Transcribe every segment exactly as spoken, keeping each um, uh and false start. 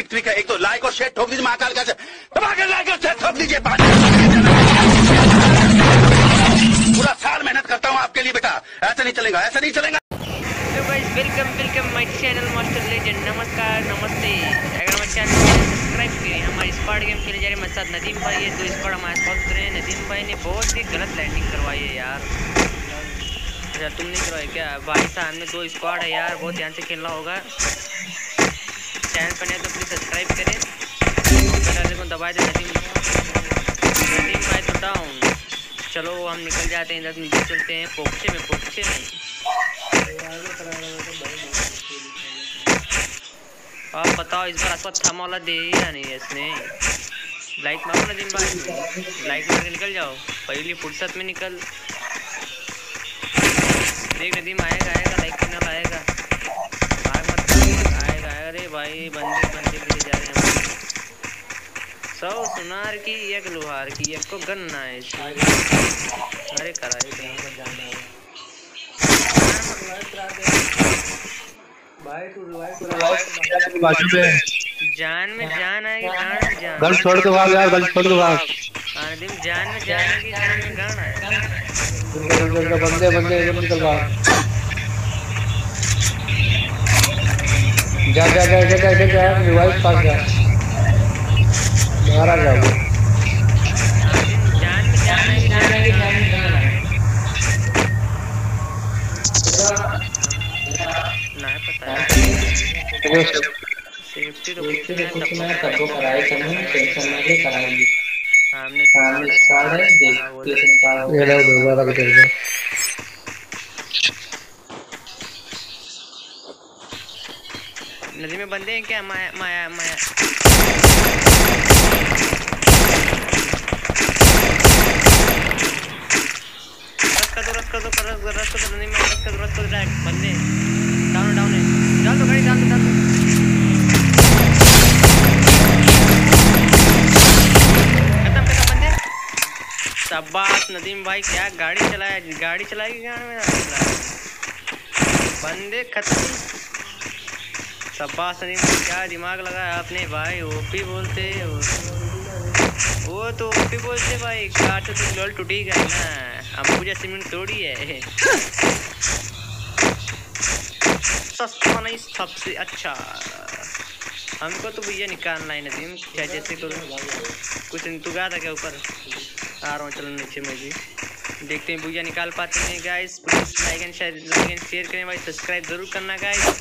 Basic trick है। एक तो लाइक और शेयर ठोक दीजिए, महाकाल का दबा के लाइक और शेयर ठोक दीजिए। पूरा साल मेहनत करता हूँ आपके लिए बेटा, ऐसा नहीं चलेगा, ऐसा नहीं चलेगा। Welcome welcome my channel master legend. नमस्कार नमस्ते। अगर हमारे चैनल को सब्सक्राइब करें। हमारे स्क्वाड गेम खेले जा रहे हैं मेरे साथ नदीम भाई है। दो स्क्वाड हमारे साथ रहे हैं। नदीम भाई ने बहुत ही गलत लैंडिंग करवाई है यार। अच्छा तुम नहीं करवाए क्या भाई? सामने दो स्क्वाड है यार, बहुत ध्यान से खेलना होगा। चैनल पर नहीं तो प्लीज़ सब्सक्राइब करें, बेल को दबा दें। नदीम नदीम भाई तो डाउन। चलो हम निकल जाते हैं, दस मिनट चलते हैं पोक्चे में पोक्चे में। आप बताओ इस बार आपको थमा वाला दे या नहीं इसने? लाइट मारो नदीम भाई, लाइट मार के निकल जाओ, पहली फुर्सत में निकल। देख नदीम आएगा आएगा लाइट करने वाला आएगा, भाग मत आएगा। अरे भाई बंदे बंदे लेके जा रहे हैं। सौ सुनार की एक लोहार की एक को गन्ना है। अरे कराए जान में जान आएगी, गान में जान। गल छोड़ दो भाग यार, गल छोड़ दो भाग। नदीम जान में जान आएगी, जान में गान आएगा। बंदे बंदे एकदम निकल भाग। जा जा जा जा जा जा रिवाइव पास जा, मारा जा। जान में जान आएगी, जान आएगी, जान में गान आएगा। ना पता है सेफ्टी तो कुछ नहीं, सबको कराए चलने टेंशन ना ले, कराएंगे। सामने सामने स्क्वाड है, देख ये निकाल ये ले दोबारा कर दे। नदी में बंदे हैं क्या? माया माया माया रस कर दो रस कर दो रस कर दो नदी में रस कर दो रस कर दो। बंदे डाउन डाउन है, डाल दो गाड़ी, डाल दो डाल दो। खत्म खत्म बंदे। शाबाश नदीम भाई, क्या गाड़ी चलाया, गाड़ी चलाएगी गाड़ी में बंदे खत्म। शाबाश नदीम भाई, क्या दिमाग लगाया आपने भाई। ओपी बोलते हो वो तो ओपी बोलते भाई, कार तो तुम लोल टूटी गई ना, हम पूजा सीमेंट तोड़ी है। सस्ता नहीं सबसे अच्छा, हमको तो भैया निकालना है नदीम, क्या जैसे करो कुछ तू गया था क्या ऊपर? आ रहा हूँ चलो नीचे में भी देखते हैं भैया निकाल पाते हैं। Guys please like and share like and share करें भाई, सब्सक्राइब जरूर करना गाइस।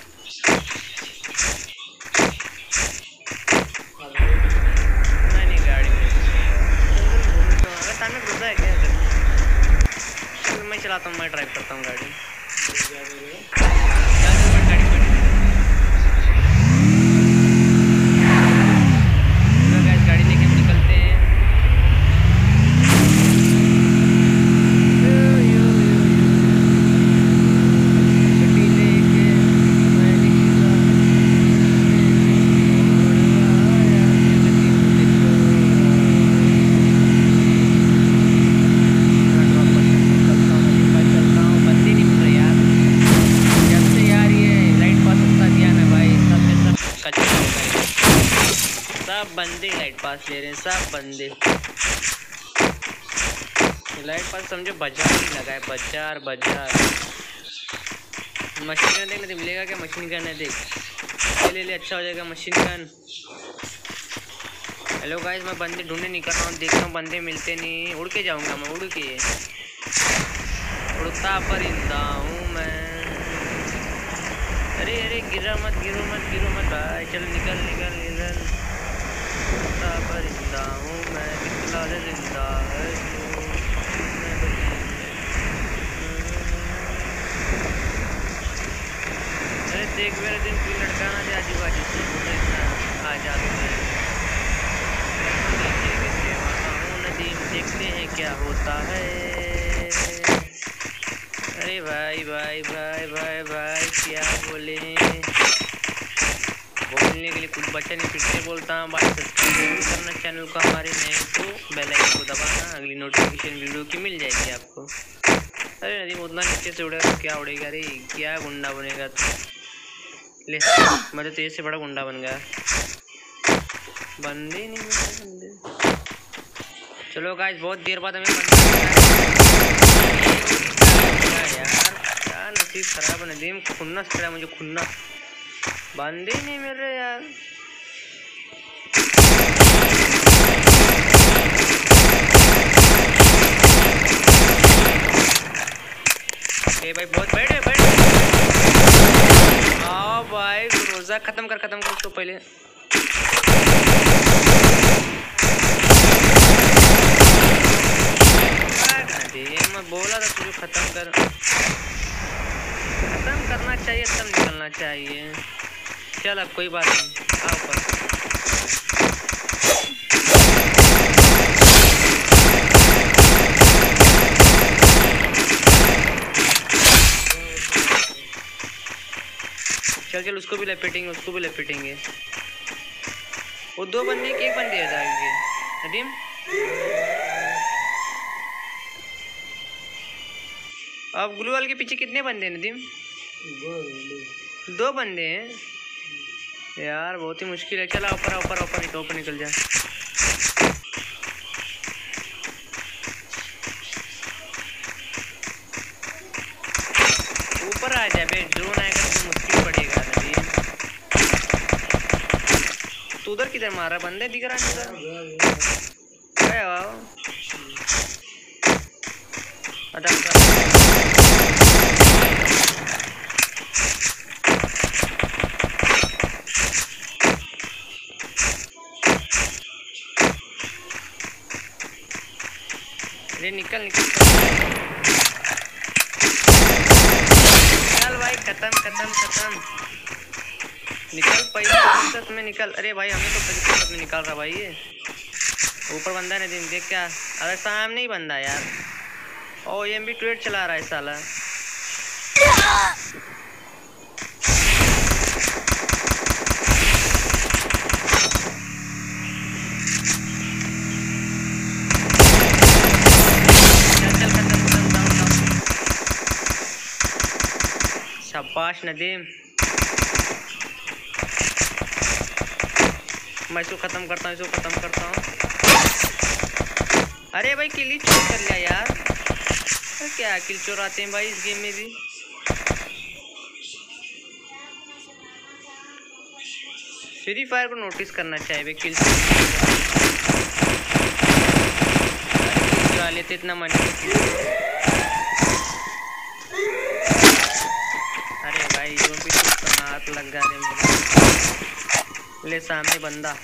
नहीं गाड़ी में सामने घुसा है क्या? चलो मैं चलाता हूँ, मैं ड्राइव करता हूँ गाड़ी। गाड़ी लेके हम निकलते हैं। सब बंदे लाइट पास ले रहे हैं, सब बंदे लाइट पास समझो बाजार ही लगा है, बाजार बाजार। मशीन गन देखने मिलेगा क्या? मशीन गन है देख, ले ले ले अच्छा हो जाएगा मशीन गन। हेलो गाइस, मैं बंदे ढूंढने निकल रहा हूँ, देखता हूँ बंदे मिलते नहीं। उड़ के जाऊँगा मैं, उड़ के उड़ता परिंदा हूँ मैं। अरे अरे गिरा मत गिरो मत गिरो मत भाई, चलो निकल निकल निकल। उड़ता परिंदा हूँ मैं, निकला जिंदा है अरे देख मेरे दिन कोई लड़का ना जाए आजू बाजू से, आ जाता है। नदीम देखते हैं क्या होता है। अरे भाई भाई भाई भाई भाई क्या बोले, बोलने के लिए कुछ बच्चा नहीं, फिर से बोलता हूँ भाई सब्सक्राइब करना चैनल को हमारे, नहीं तो बेल आइकन को दबाना, अगली नोटिफिकेशन वीडियो की मिल जाएगी आपको। अरे नदीम उतना नीचे से उड़ेगा क्या उड़ेगा? अरे क्या गुंडा बनेगा तू? ले मैं तो तेज से बड़ा गुंडा बन गया। बंदे ही नहीं मिल रहे बंदे। चलो गाइस बहुत देर बाद हमें बंदे यार, क्या नसीब खराब है नदीम, खुन्नस पड़ा मुझे खुन्नस, बंदे ही नहीं मिल रहे यार। ए भाई बहुत बैठे बैठे आओ भाई, रोजा खत्म कर खत्म कर उसको पहले। मैं बोला था तुझे खत्म कर, खत्म करना चाहिए तब निकलना चाहिए। चल अब कोई बात नहीं, आओ पर चल चल उसको भी लपेटेंगे, उसको भी लपेटेंगे। वो दो बंदे के एक बंदे आ जाएंगे नदीम। अब ग्लू वाल के पीछे कितने बंदे हैं नदीम? दो बंदे हैं यार, बहुत ही मुश्किल है। चला ऊपर ऊपर ऊपर निकल ऊपर निकल जा। ऊपर आ जा बे, ड्रोन आएगा तो मुश्किल पड़ेगा नदीम। तू उधर किधर मारा? बंदे दिख रहा है उधर। क्या वाह अटक अरे निकल निकल चल भाई, खत्म खत्म खत्म निकल पहले फुर्सत में निकल। अरे भाई हमें तो फुर्सत में निकाल रहा भाई। ये ऊपर बंदा है नदीम, देख क्या। अरे सामने ही बंदा यार, ओ एम बी ट्वेट चला रहा है साला। शाबाश नदीम, मैं इसको खत्म करता हूँ, इसको खत्म करता हूँ। अरे भाई किल ही चोर कर लिया यार, तो क्या किल चोर आते हैं भाई इस गेम में भी। फ्री फायर को नोटिस करना चाहिए भाई, किल चुरा लेते इतना मन। अरे भाई जो भी हाथ लग गया रे मेरे। ले सामने बंदा,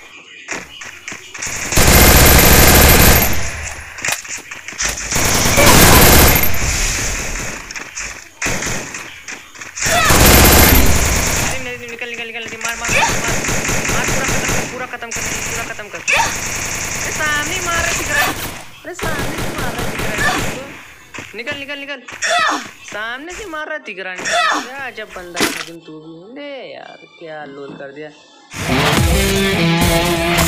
निकल निकल निकल निकल मार मार मार मार पूरा खत्म कर पूरा खत्म कर पूरा खत्म कर। अरे सामने मार रहा दिख रहा है, अरे सामने से मार रहा दिख रहा है। निकल निकल निकल, सामने से मार रहा दिख रहा है। क्या जब बंदा, लेकिन तू भी ले यार क्या लोल कर दिया।